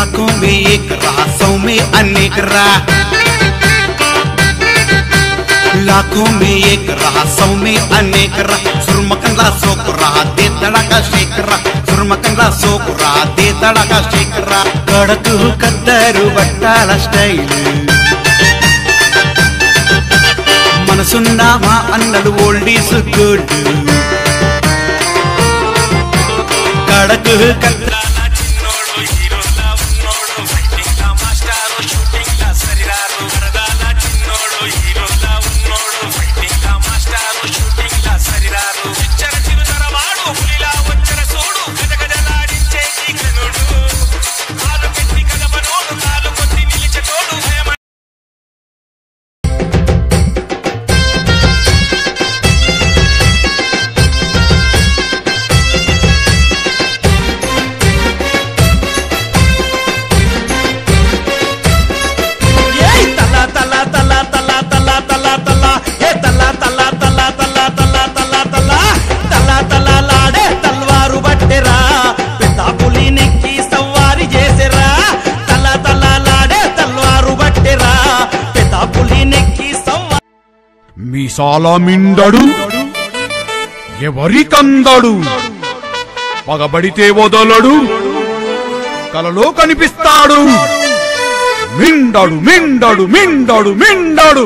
लाखों में एक रहा, 100 में अनेक रहा। लाखों में एक रहा, 100 में अनेक रहा। सुरमकंदा सोक रहा, दे तड़का शेक रहा। सुरमकंदा सोक रहा, दे तड़का शेक रहा। कड़क कद्दरू बट्टाల స్టైల్ మనసున్న మా అన్నలు ఓల్డ్ ఈజ్ గుడ్. కడకు కద్దాల చిన్నోడు హీరోలా ఉన్నోడు ఫైటింగ్ లా మాస్టారు షూటింగ్ లా సరిరారు. కడదాల చిన్నోడు హీరోలా ఉన్నోడు ఫైటింగ్ లా మాస్టారు షూటింగ్ లా సరిరారు. పిచ్చర చిరుతర వాడు పులిలా వచ్చర సోడు గజ గజలాడించే ఈ కనుడు. కాలు పెట్టి కదపనోడు కాలు కొట్టి నిలిచటోడు భయం. మీసాల మిండడు ఎవరికందడు, పగబడితే వదలడు, కలలో కనిపిస్తాడు. మిండడు మిండడు మిండడు మిండడు.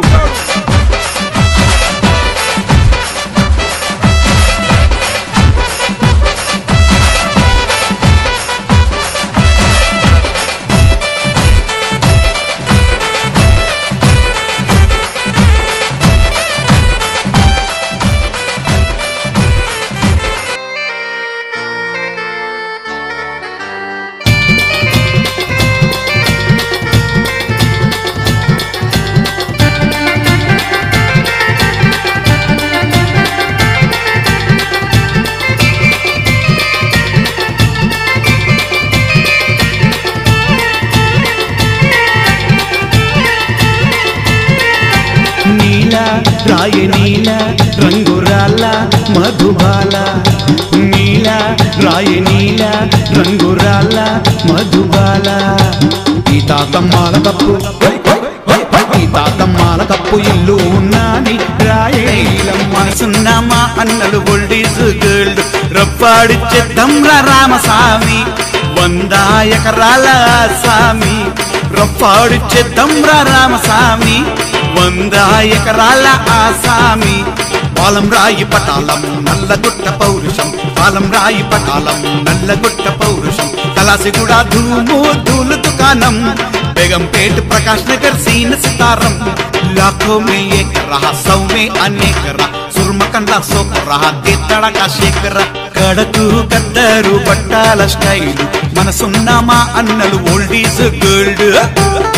రాయ నీల రంగురాల మధుబాల. నీల రాయ నీల రంగురాల మధుబాల. ఈ తాతమ్మాల కప్పు, ఈ తాతమ్మాల కప్పు ఇల్లు ఉన్నాని రాయ నీలం. మనసున్న మా అన్నలు ఓల్డ్ ఈజ్ గోల్డ్. రప్పాడిచ్చేద్దంరా రామస్వామి 100 ఎకరాల సామి. రప్పాడిచ్చేద్దంరా రామస్వామి 100 ఎకరాల ఆసామి. పాలం రాయి పటాలం నల్లగుట్ట పౌరుషం. పాలం రాయి పటాలం నల్లగుట్ట పౌరుషం. కలాసిగూడ ధూము ధూలు దుకాణం. బేగంపేట ప్రకాష్ నగర్ సీన్ సితారం. लाखों में एक रहा, 100 में अनेक रहा. सुरमकंदा सोक रहा, दे तड़का शेक रहा. కడకు కద్దరు బట్టాల స్టైల్ మనసున్న మా అన్నలు ఓల్డ్ ఈజ్ గోల్డ్.